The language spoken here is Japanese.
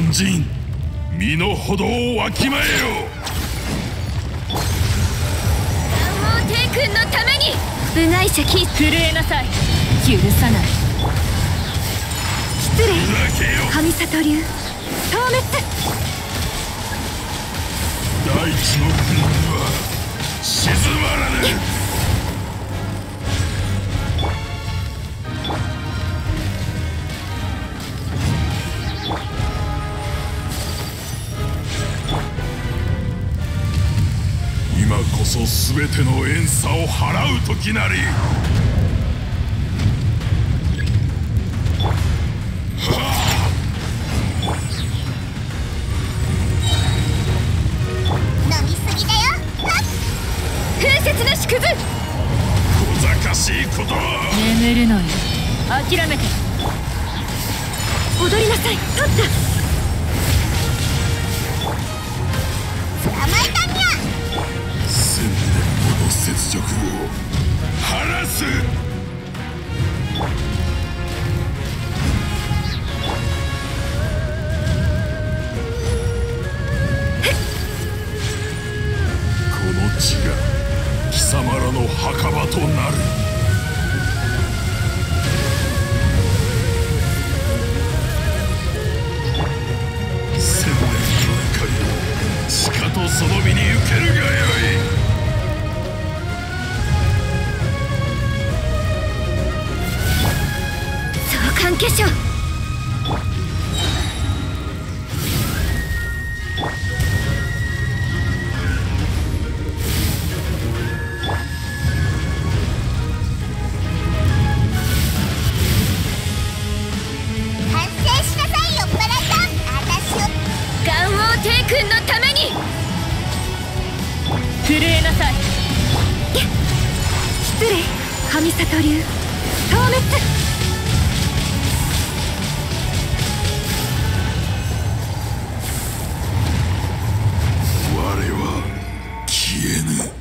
凡人、身の程をわきまえよ。 南王帝君のために部外者震えなさい。許さない。失礼。神里流消滅。 大地の軍は静まらぬ。今こそ全ての怨嗟を払う時なり。 飲みすぎだよ。風雪の縮図。 小賢しいことは眠るのよ。諦めて。踊りなさい。取った。捕まえたんや。 1000年もの雪辱を晴らす。この地が貴様らの墓場となる。1000年の怒りをしかとその身に受けるがよい。 召喚化粧。反省しなさいよ、バラさん。私を元王帝君のために震えなさい。失礼。神里流消滅。 我は消えぬ。